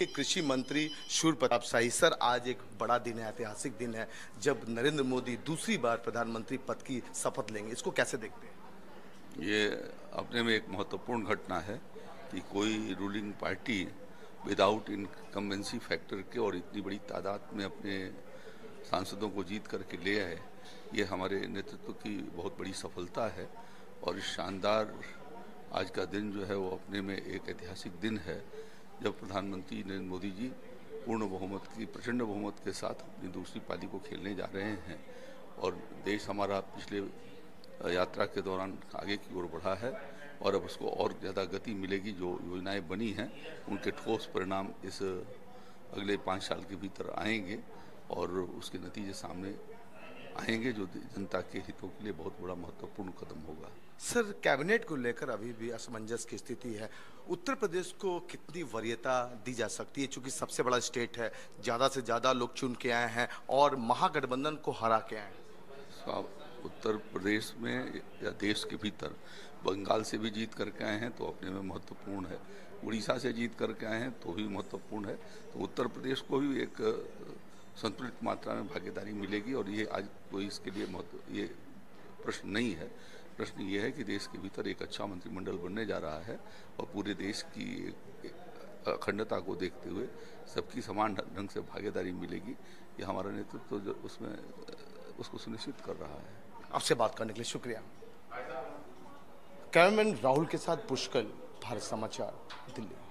के कृषि मंत्री शूर प्रताप शाही सर, आज एक बड़ा दिन है, ऐतिहासिक दिन है जब नरेंद्र मोदी दूसरी बार प्रधानमंत्री पद की शपथ लेंगे। इसको कैसे देखते हैं? ये अपने में एक महत्वपूर्ण घटना है कि कोई ruling party without incumbency factor के और इतनी बड़ी तादाद में अपने सांसदों को जीत करके ले आए। ये हमारे नेतृत्व की बहुत बड़ी सफलता है और इस शानदार आज का दिन जो है वो अपने में एक ऐतिहासिक दिन है जब प्रधानमंत्री नरेंद्र मोदी जी पूर्ण बहुमत की प्रचंड बहुमत के साथ अपनी दूसरी पाली को खेलने जा रहे हैं और देश हमारा पिछले यात्रा के दौरान आगे की ओर बढ़ा है और अब उसको और ज़्यादा गति मिलेगी। जो योजनाएं बनी हैं उनके ठोस परिणाम इस अगले 5 साल के भीतर आएंगे और उसके नतीजे सामने आएंगे जो जनता के हितों के लिए बहुत बड़ा महत्वपूर्ण कदम होगा। सर, कैबिनेट को लेकर अभी भी असमंजस की स्थिति है। उत्तर प्रदेश को कितनी वरीयता दी जा सकती है, चूंकि सबसे बड़ा स्टेट है, ज़्यादा से ज़्यादा लोग चुन के आए हैं और महागठबंधन को हरा के आए हैं। उत्तर प्रदेश में या देश के भीतर बंगाल से भी जीत करके आए हैं तो अपने में महत्वपूर्ण है, उड़ीसा से जीत करके आए हैं तो भी महत्वपूर्ण है। तो उत्तर प्रदेश को भी एक संतुलित मात्रा में भागीदारी मिलेगी और ये आज कोई इसके लिए ये प्रश्न नहीं है। प्रश्न ये है कि देश के भीतर एक अच्छा मंत्रिमंडल बनने जा रहा है और पूरे देश की अखंडता को देखते हुए सबकी समान ढंग से भागीदारी मिलेगी। ये हमारा नेतृत्व जो उसमें उसको सुनिश्चित कर रहा है। आपसे बात करने के लिए शुक्रिया। कैमरामैन राहुल के साथ पुष्कर, भारत समाचार, दिल्ली।